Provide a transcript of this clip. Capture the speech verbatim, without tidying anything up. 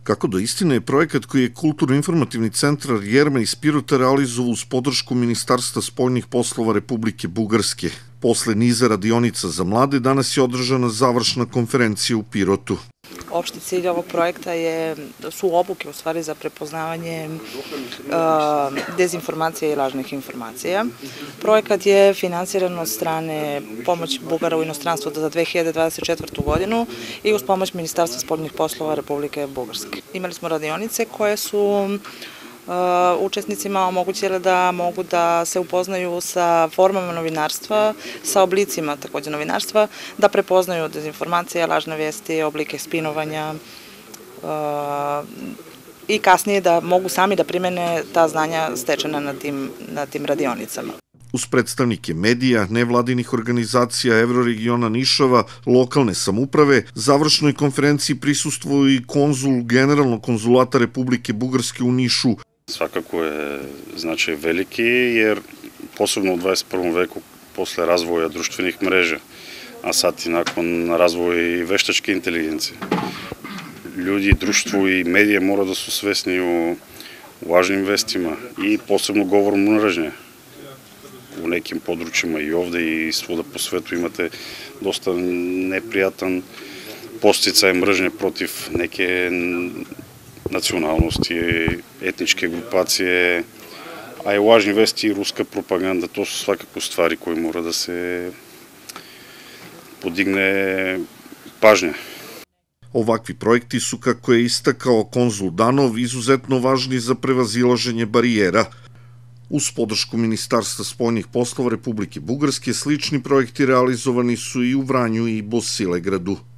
Kako do istine je projekat koji je Kulturno-informativni centar Jerme iz Pirota realizovao uz podršku Ministarstva spoljnih poslova Republike Bugarske. Posle niza radionica za mlade, danas je održana završna konferencija u Pirotu. Opšti cilj ovog projekta je, su obuke u stvari za prepoznavanje uh, dezinformacija i lažnih informacija. Projekat je finansiran od strane pomoć Bugara u inostranstvu za dve hiljade dvadeset četvrtu. godinu i uz pomoć Ministarstva spoljnih poslova Republike Bugarske. Imali smo radionice koje su Uh, učesnicima omogućile da mogu da se upoznaju sa formama novinarstva, sa oblicima takođe novinarstva, da prepoznaju dezinformacije, lažne vesti, oblike spinovanja uh, i kasnije da mogu sami da primene ta znanja stečena na tim, na tim radionicama. Uz predstavnike medija, nevladinih organizacija Evroregiona Nišava, lokalne samouprave, završnoj konferenciji prisustvuje i konzul Generalnog konzulata Republike Bugarske u Nišu. Svakako je značaj veliki, jer posebno u dvadeset prvom veku, posle razvoja društvenih mreža, a sad i nakon razvoja i veštačke inteligencije, ljudi, društvo i medije mora da su svesni u važnim vestima i posebno govorom mržnje. U nekim područjima i ovde i svuda po svetu imate dosta neprijatan podsticaj mržnje protiv neke nacionalnosti, etničke grupacije, a i lažni vesti i ruska propaganda, to su svakako stvari koje mora da se podigne pažnja. Ovakvi projekti su, kako je istakao konzul Danov, izuzetno važni za prevazilaženje barijera. Uz podršku Ministarstva spoljnih poslova Republike Bugarske, slični projekti realizovani su i u Vranju i Bosilegradu.